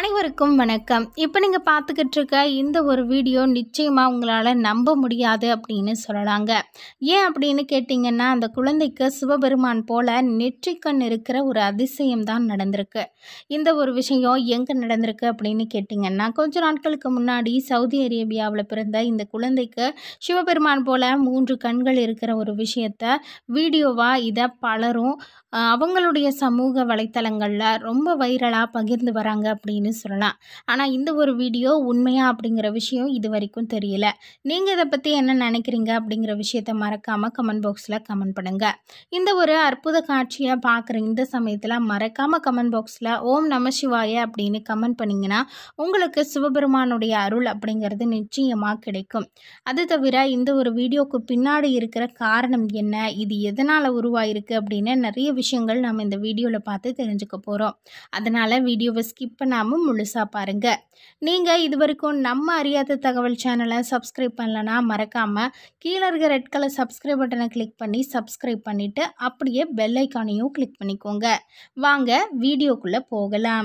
அனைவருக்கும் வணக்கம். இப்போ நீங்க பார்த்துக்கிட்டு இருக்க இந்த ஒரு வீடியோ நிச்சயமா உங்களால நம்ப முடியாது அப்படின்னு சொல்லலாங்க. ஏன் அப்படின்னு கேட்டிங்கன்னா, அந்த குழந்தைக்கு சிவபெருமான் போல நெற்றிக்கண் இருக்கிற ஒரு அதிசயம் தான் நடந்திருக்கு. இந்த ஒரு விஷயம் எங்கே நடந்திருக்கு அப்படின்னு கேட்டிங்கன்னா, கொஞ்ச நாட்களுக்கு முன்னாடி சவுதி அரேபியாவில் பிறந்த இந்த குழந்தைக்கு சிவபெருமான் போல 3 கண்கள் இருக்கிற ஒரு விஷயத்த வீடியோவாக இதை பலரும் அவங்களுடைய சமூக வலைத்தளங்களில் ரொம்ப வைரலாக பகிர்ந்து வராங்க அப்படின்னு சொல்லலாம். ஆனால் இந்த ஒரு வீடியோ உண்மையா அப்படிங்கிற விஷயம் இது வரைக்கும் தெரியல. நீங்கள் இதை பற்றி என்ன நினைக்கிறீங்க அப்படிங்கிற விஷயத்த மறக்காமல் கமெண்ட் பாக்ஸில் கமெண்ட் பண்ணுங்கள். இந்த ஒரு அற்புத காட்சியை பார்க்குற இந்த சமயத்தில் மறக்காமல் கமெண்ட் பாக்ஸில் ஓம் நம சிவாய அப்படின்னு கமெண்ட் பண்ணிங்கன்னா உங்களுக்கு சிவபெருமானுடைய அருள் அப்படிங்கிறது நிச்சயமாக கிடைக்கும். அது தவிர இந்த ஒரு வீடியோவுக்கு பின்னாடி இருக்கிற காரணம் என்ன, இது எதனால் உருவாயிருக்கு அப்படின்னு நிறைய விஷயங்கள் நம்ம இந்த வீடியோவில் பார்த்து தெரிஞ்சுக்க போகிறோம். அதனால் வீடியோவை ஸ்கிப் பண்ணாமல் முழுசாக பாருங்கள். நீங்கள் இது வரைக்கும் நம்ம அறியாத தகவல் சேனலை சப்ஸ்கிரைப் பண்ணலன்னா மறக்காமல் கீழே இருக்க ரெட் கலர் சப்ஸ்கிரைப் பட்டனை கிளிக் பண்ணி சப்ஸ்கிரைப் பண்ணிவிட்டு அப்படியே பெல் ஐக்கானையும் கிளிக் பண்ணிக்கோங்க. வாங்க வீடியோக்குள்ளே போகலாம்.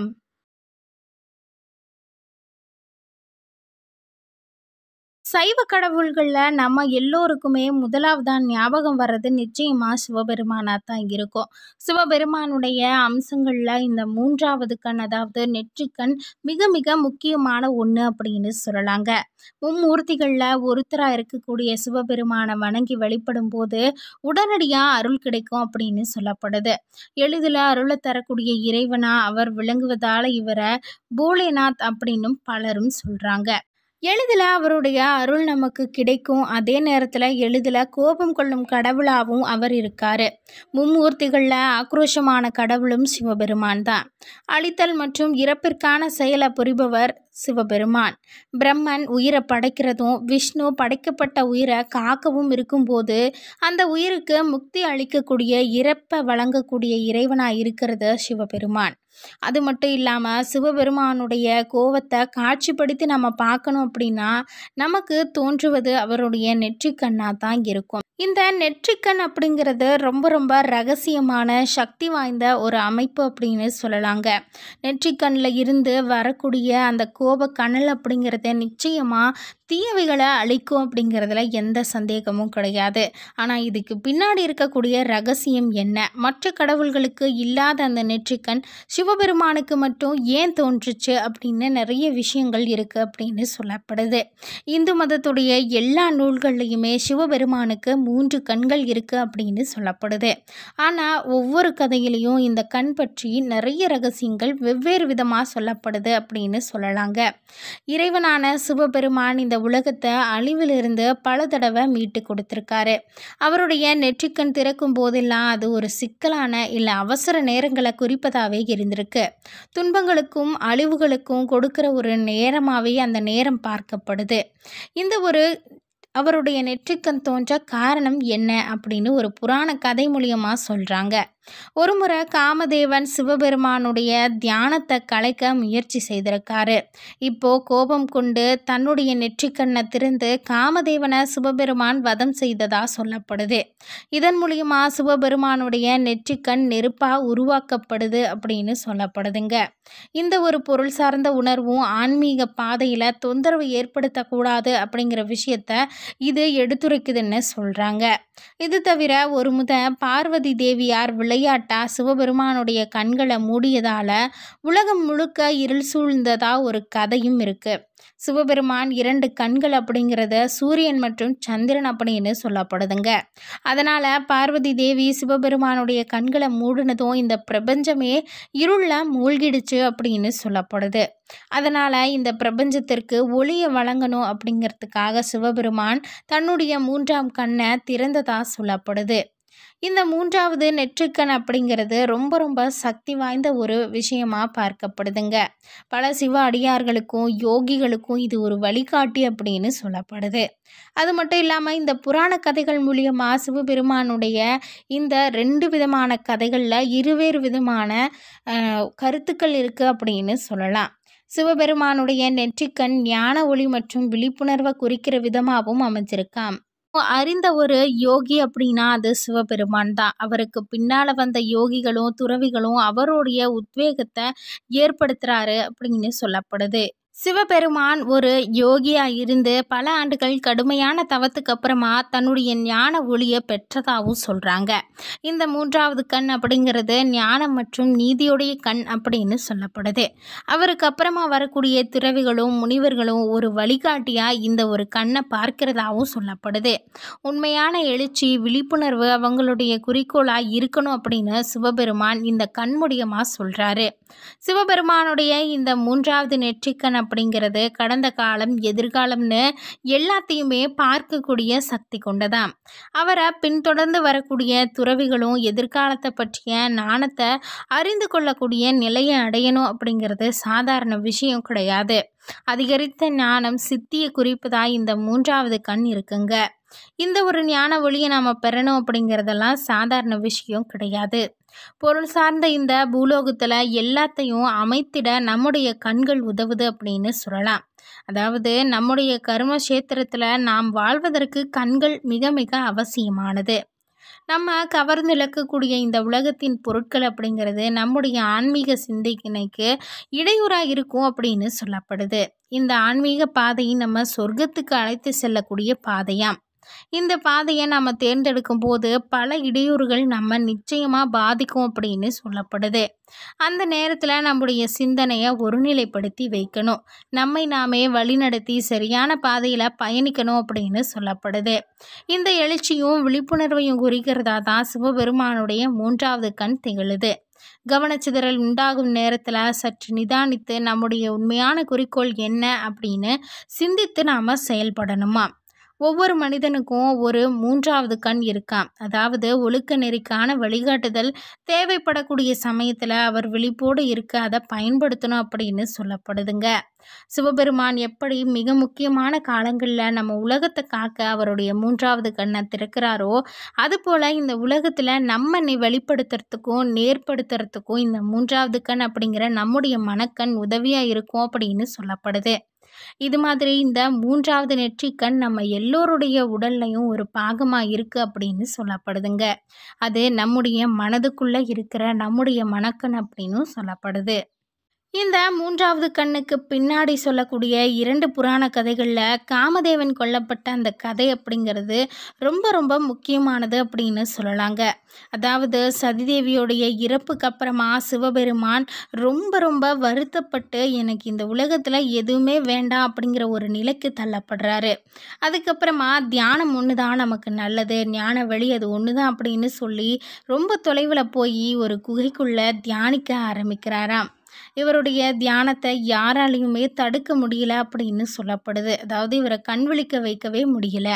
சைவ கடவுள்களில் நம்ம எல்லோருக்குமே முதலாவதாக ஞாபகம் வர்றது நிச்சயமாக சிவபெருமானாக தான் இருக்கும். சிவபெருமானுடைய அம்சங்களில் இந்த 3வது கண், அதாவது நெற்றிக்கண் மிக மிக முக்கியமான ஒன்று அப்படின்னு சொல்லலாங்க. மும்மூர்த்திகளில் ஒருத்தராக இருக்கக்கூடிய சிவபெருமானை வணங்கி வழிபடும் போது உடனடியாக அருள் கிடைக்கும் அப்படின்னு சொல்லப்படுது. எளிதில் அருளை தரக்கூடிய இறைவனாக அவர் விளங்குவதால் இவரை போலேநாத் அப்படின்னும் பலரும் சொல்கிறாங்க. எளிதில் அவருடைய அருள் நமக்கு கிடைக்கும். அதே நேரத்தில் எளிதில் கோபம் கொள்ளும் கடவுளாகவும் அவர் இருக்கார். மும்மூர்த்திகளில் ஆக்ரோஷமான கடவுளும் சிவபெருமான் தான். அழித்தல் மற்றும் இறப்பிற்கான செயலை புரிபவர் சிவபெருமான். பிரம்மன் உயிரை படைக்கிறதும் விஷ்ணு படைக்கப்பட்ட உயிரை காக்கவும் இருக்கும்போது அந்த உயிருக்கு முக்தி அளிக்கக்கூடிய இறப்பை வழங்கக்கூடிய இறைவனாக இருக்கிறது சிவபெருமான். அது மட்டும் இல்லாமல் சிவபெருமானுடைய கோவத்தை காட்சிப்படுத்தி நம்ம பார்க்கணும் அப்படின்னா நமக்கு தோன்றுவது அவருடைய நெற்றிக்கண்ணாக தான் இருக்கும். இந்த நெற்றிக்கண் அப்படிங்கிறது ரொம்ப ரொம்ப ரகசியமான சக்தி வாய்ந்த ஒரு அமைப்பு அப்படின்னு சொல்லலாங்க. நெற்றிக்கண்ணில் இருந்து வரக்கூடிய அந்த கோப கனல் அப்படிங்கிறத நிச்சயமாக தீயவைகளை அழிக்கும் அப்படிங்கிறதுல எந்த சந்தேகமும் கிடையாது. ஆனால் இதுக்கு பின்னாடி இருக்கக்கூடிய ரகசியம் என்ன, மற்ற கடவுள்களுக்கு இல்லாத அந்த நெற்றிக்கண் சிவபெருமானுக்கு மட்டும் ஏன் தோன்றுச்சு அப்படின்னு நிறைய விஷயங்கள் இருக்குது அப்படின்னு சொல்லப்படுது. இந்து மதத்துடைய எல்லா நூல்கள்லையுமே சிவபெருமானுக்கு 3 கண்கள் இருக்குது அப்படின்னு சொல்லப்படுது. ஆனால் ஒவ்வொரு கதையிலையும் இந்த கண் பற்றி நிறைய ரகசியங்கள் வெவ்வேறு விதமாக சொல்லப்படுது அப்படின்னு சொல்லலாங்க. இறைவனான சிவபெருமான் இந்த உலகத்தை அழிவிலிருந்து பல தடவை மீட்டு கொடுத்துருக்காரு. அவருடைய நெற்றிக்கண் திறக்கும் போதெல்லாம் அது ஒரு சிக்கலான இல்லை அவசர நேரங்களை குறிப்பதாகவே இருந்திருக்கு. துன்பங்களுக்கும் அழிவுகளுக்கும் கொடுக்கிற ஒரு நேரமாகவே அந்த நேரம் பார்க்கப்படுது. இந்த ஒரு அவருடைய நெற்றிக்கண் தோன்ற காரணம் என்ன அப்படின்னு ஒரு புராண கதை மூலியமாக சொல்கிறாங்க. ஒரு முறை காமதேவன் சிவபெருமானுடைய தியானத்தை கலைக்க முயற்சி செய்திருக்காரு. இப்போ கோபம் கொண்டு தன்னுடைய நெற்றிக்கண்ணை திறந்து காமதேவனை சிவபெருமான் வதம் செய்ததா சொல்லப்படுது. இதன் மூலியமா சிவபெருமானுடைய நெற்றிக்கண் நெருப்பாக உருவாக்கப்படுது அப்படின்னு சொல்லப்படுதுங்க. இந்த ஒரு பொருள் சார்ந்த உணர்வும் ஆன்மீக பாதையில் தொந்தரவு ஏற்படுத்தக்கூடாது அப்படிங்கிற விஷயத்த இது எடுத்துரைக்குதுன்னு சொல்கிறாங்க. இது தவிர ஒரு முத பார்வதி தேவியார் விளையாட்டா சிவபெருமானுடைய கண்களை மூடியதால் உலகம் முழுக்க இருள் சூழ்ந்ததா ஒரு கதையும் இருக்குது. சிவபெருமான் 2 கண்கள் அப்படிங்கிறத சூரியன் மற்றும் சந்திரன் அப்படின்னு சொல்லப்படுதுங்க. அதனால் பார்வதி தேவி சிவபெருமானுடைய கண்களை மூடினதும் இந்த பிரபஞ்சமே இருளில் மூழ்கிடுச்சு அப்படின்னு சொல்லப்படுது. அதனால் இந்த பிரபஞ்சத்திற்கு ஒளியை வழங்கணும் அப்படிங்கிறதுக்காக சிவபெருமான் தன்னுடைய 3ஆம் கண்ணை திறந்ததா சொல்லப்படுது. இந்த 3வது நெற்றிக்கண் அப்படிங்கிறது ரொம்ப ரொம்ப சக்தி வாய்ந்த ஒரு விஷயமா பார்க்கப்படுதுங்க. பல சிவ அடியார்களுக்கும் யோகிகளுக்கும் இது ஒரு வழிகாட்டி அப்படின்னு சொல்லப்படுது. அது மட்டும் இல்லாமல் இந்த புராண கதைகள் மூலியமாக சிவபெருமானுடைய இந்த 2 விதமான கதைகளில் இருவேறு விதமான கருத்துக்கள் இருக்குது அப்படின்னு சொல்லலாம். சிவபெருமானுடைய நெற்றிக்கண் ஞான ஒளி மற்றும் விழிப்புணர்வை குறிக்கிற விதமாகவும் அமைஞ்சிருக்காம். அறிந்த ஒரு யோகி அப்படின்னா அது சிவபெருமான் தான். அவருக்கு பின்னால வந்த யோகிகளும், துறவிகளும் அவருடைய உத்வேகத்த ஏற்படுத்துறாரு அப்படின்னு சொல்லப்படுது. சிவபெருமான் ஒரு யோகியா இருந்து பல ஆண்டுகள் கடுமையான தவத்துக்கு அப்புறமா தன்னுடைய ஞான ஒளிய பெற்றதாகவும் சொல்றாங்க. இந்த 3வது கண் அப்படிங்கிறது ஞானம் மற்றும் நீதியுடைய கண் அப்படின்னு சொல்லப்படுது. அவருக்கு அப்புறமா வரக்கூடிய துறவிகளும், முனிவர்களும் ஒரு வழிகாட்டியா இந்த ஒரு கண்ணை பார்க்கிறதாகவும் சொல்லப்படுது. உண்மையான எழுச்சி, விழிப்புணர்வு அவங்களுடைய குறிக்கோளா இருக்கணும் அப்படின்னு சிவபெருமான் இந்த கண் மூலியமா சொல்றாரு. சிவபெருமானுடைய இந்த 3வது நெற்றிக்கண் அப்படிங்கிறது கடந்த காலம், எதிர்காலம்னு எல்லாத்தையுமே பார்க்கக்கூடிய சக்தி கொண்டதாம். அவரை பின்தொடர்ந்து வரக்கூடிய துறவிகளும் எதிர்காலத்தை பற்றிய ஞானத்தை அறிந்து கொள்ளக்கூடிய நிலையை அடையணும் அப்படிங்கிறது சாதாரண விஷயம் கிடையாது. அதிகரித்த ஞானம், சித்தியை குறிப்பதா இந்த 3வது கண் இருக்குங்க. இந்த ஒரு ஞான ஒளியை நாம் பெறணும் அப்படிங்கிறதெல்லாம் சாதாரண விஷயம் கிடையாது. பொருள் சார்ந்த இந்த பூலோகத்தில் எல்லாத்தையும் அமைத்திட நம்முடைய கண்கள் உதவுது அப்படின்னு சொல்லலாம். அதாவது நம்முடைய கர்ம கஷேத்திரத்தில் நாம் வாழ்வதற்கு கண்கள் மிக மிக அவசியமானது. நம்ம கவர்ந்து இழக்கக்கூடிய இந்த உலகத்தின் பொருட்கள் அப்படிங்கிறது நம்முடைய ஆன்மீக சிந்தனைக்கு இடையூறாக இருக்கும் அப்படின்னு சொல்லப்படுது. இந்த ஆன்மீக பாதை நம்ம சொர்க்கத்துக்கு அழைத்து செல்லக்கூடிய பாதையாம். இந்த பாதையை நம்ம தேர்ந்தெடுக்கும் போது பல இடையூறுகள் நம்ம நிச்சயமாக பாதிக்கும் அப்படின்னு சொல்லப்படுது. அந்த நேரத்தில் நம்முடைய சிந்தனையை ஒருநிலைப்படுத்தி வைக்கணும். நம்மை நாமே வழிநடத்தி சரியான பாதையில் பயணிக்கணும் அப்படின்னு சொல்லப்படுது. இந்த எழுச்சியும் விழிப்புணர்வையும் குறிக்கிறதா தான் சிவபெருமானுடைய 3வது கண் திகழுது. கவனச்சிதறல் உண்டாகும் நேரத்தில் சற்று நிதானித்து நம்முடைய உண்மையான குறிக்கோள் என்ன அப்படின்னு சிந்தித்து நாம் செயல்படணுமா. ஒவ்வொரு மனிதனுக்கும் ஒரு 3வது கண் இருக்காம். அதாவது ஒழுக்க நெறிக்கான வழிகாட்டுதல் தேவைப்படக்கூடிய சமயத்தில் அவர் விழிப்போடு இருக்க அதை பயன்படுத்தணும் அப்படின்னு சொல்லப்படுதுங்க. சிவபெருமான் எப்படி மிக முக்கியமான காலங்களில் நம்ம உலகத்தை காக்க அவருடைய 3வது கண்ணை திறக்கிறாரோ, அதுபோல் இந்த உலகத்தில் நம்ம வெளிப்படுத்துறதுக்கும் நேர்படுத்துறதுக்கும் இந்த 3வது கண் அப்படிங்கிற நம்முடைய மனக்கண் உதவியாக இருக்கும் அப்படின்னு சொல்லப்படுது. இது மாதிரி இந்த 3வது நெற்றிக்கண் நம்ம எல்லோருடைய உடல்லையும் ஒரு பாகமாக இருக்குது அப்படின்னு சொல்லப்படுதுங்க. அது நம்முடைய மனதுக்குள்ளே இருக்கிற நம்முடைய மனக்கண் அப்படின்னும் சொல்லப்படுது. இந்த 3வது கண்ணுக்கு பின்னாடி சொல்லக்கூடிய 2 புராண கதைகளில் காமதேவன் கொல்லப்பட்ட அந்த கதை அப்படிங்கிறது ரொம்ப ரொம்ப முக்கியமானது அப்படின்னு சொல்லலாங்க. அதாவது சதிதேவியோடைய இறப்புக்கு அப்புறமா சிவபெருமான் ரொம்ப ரொம்ப வருத்தப்பட்டு எனக்கு இந்த உலகத்தில் எதுவுமே வேண்டாம் அப்படிங்கிற ஒரு நிலைக்கு தள்ளப்படுறாரு. அதுக்கப்புறமா தியானம் ஒன்று தான் நமக்கு நல்லது, ஞான வழி அது ஒன்று தான் அப்படின்னு சொல்லி ரொம்ப தொலைவில் போய் ஒரு குகைக்குள்ளே தியானிக்க ஆரம்பிக்கிறாராம். இவருடைய தியானத்தை யாராலையுமே தடுக்க முடியல அப்படின்னு சொல்லப்படுது. அதாவது இவரை கண் விழிக்க வைக்கவே முடியல.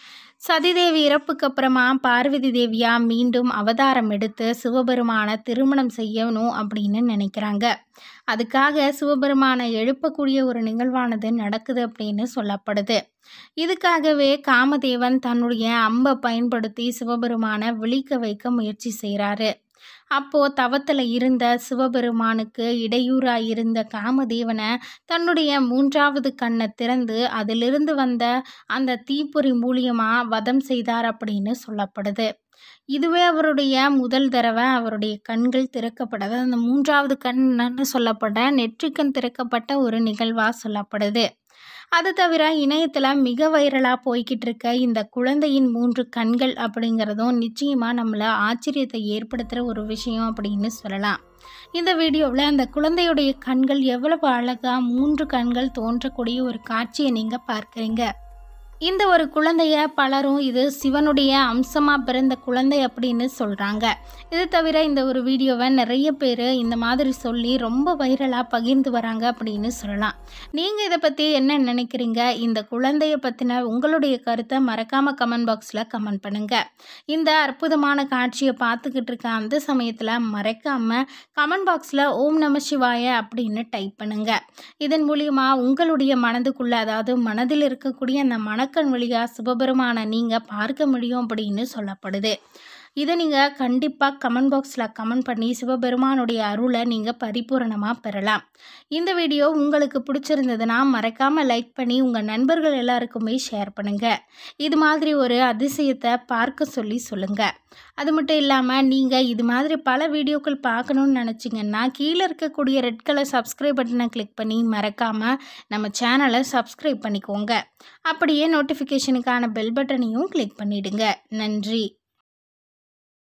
சதிதேவி இறப்புக்கு அப்புறமா பார்வதி தேவியா மீண்டும் அவதாரம் எடுத்து சிவபெருமானை திருமணம் செய்யணும் அப்படின்னு நினைக்கிறாங்க. அதுக்காக சிவபெருமானை எழுப்பக்கூடிய ஒரு நிகழ்வானது நடக்குது அப்படின்னு சொல்லப்படுது. இதுக்காகவே காமதேவன் தன்னுடைய அம்பை பயன்படுத்தி சிவபெருமானை விழிக்க வைக்க முயற்சி செய்கிறாரு. அப்போது தவத்தில் இருந்த சிவபெருமானுக்கு இடையூறாக இருந்த காமதேவனை தன்னுடைய 3வது கண்ணை திறந்து அதிலிருந்து வந்த அந்த தீப்பொறி மூலியமாக வதம் செய்தார் அப்படின்னு சொல்லப்படுது. இதுவே அவருடைய முதல் தடவை அவருடைய கண்கள் திறக்கப்பட்டது. அந்த 3வது கண்ணுன்னு சொல்லப்பட்ட நெற்றிக்கண் திறக்கப்பட்ட ஒரு நிகழ்வாக சொல்லப்படுது. அது தவிர இணையத்தில் மிக வைரலாக போய்கிட்டு இருக்க இந்த குழந்தையின் 3 கண்கள் அப்படிங்கிறதும் நிச்சயமாக நம்மளை ஆச்சரியத்தை ஏற்படுத்துகிற ஒரு விஷயம் அப்படின்னு சொல்லலாம். இந்த வீடியோவில் அந்த குழந்தையுடைய கண்கள் எவ்வளவு அழகாக 3 கண்கள் தோன்றக்கூடிய ஒரு காட்சியை நீங்கள் பார்க்குறீங்க. இந்த ஒரு குழந்தைய பலரும் இது சிவனுடைய அம்சமாக பிறந்த குழந்தை அப்படின்னு சொல்கிறாங்க. இது தவிர இந்த ஒரு வீடியோவை நிறைய பேர் இந்த மாதிரி சொல்லி ரொம்ப வைரலாக பகிர்ந்து வராங்க அப்படின்னு சொல்லலாம். நீங்கள் இதை பற்றி என்ன நினைக்கிறீங்க? இந்த குழந்தைய பற்றின உங்களுடைய கருத்தை மறக்காமல் கமெண்ட் பாக்ஸில் கமெண்ட் பண்ணுங்கள். இந்த அற்புதமான காட்சியை பார்த்துக்கிட்டு இருக்க அந்த சமயத்தில் மறக்காமல் கமெண்ட் பாக்ஸில் ஓம் நம சிவாய அப்படின்னு டைப் பண்ணுங்கள். இதன் மூலியமாக உங்களுடைய மனதுக்குள்ளே, அதாவது மனதில் இருக்கக்கூடிய அந்த மனக்கண் வழியாக சிவபெருமானை நீங்கள் பார்க்க முடியும் அப்படின்னு சொல்லப்படுது. இதை நீங்கள் கண்டிப்பாக கமெண்ட் பாக்ஸில் கமெண்ட் பண்ணி சிவபெருமானுடைய அருளை நீங்கள் பரிபூரணமாக பெறலாம். இந்த வீடியோ உங்களுக்கு பிடிச்சிருந்ததுன்னா மறக்காமல் லைக் பண்ணி உங்கள் நண்பர்கள் எல்லாருக்குமே ஷேர் பண்ணுங்கள். இது மாதிரி ஒரு அதிசயத்தை பார்க்க சொல்லுங்கள். அது மட்டும் இல்லாமல் நீங்கள் இது மாதிரி பல வீடியோக்கள் பார்க்கணுன்னு நினச்சிங்கன்னா கீழே இருக்கக்கூடிய ரெட் கலர் சப்ஸ்கிரைப் பட்டனை கிளிக் பண்ணி மறக்காமல் நம்ம சேனலை சப்ஸ்கிரைப் பண்ணிக்கோங்க. அப்படியே நோட்டிஃபிகேஷனுக்கான பெல் பட்டனையும் கிளிக் பண்ணிவிடுங்க. நன்றி.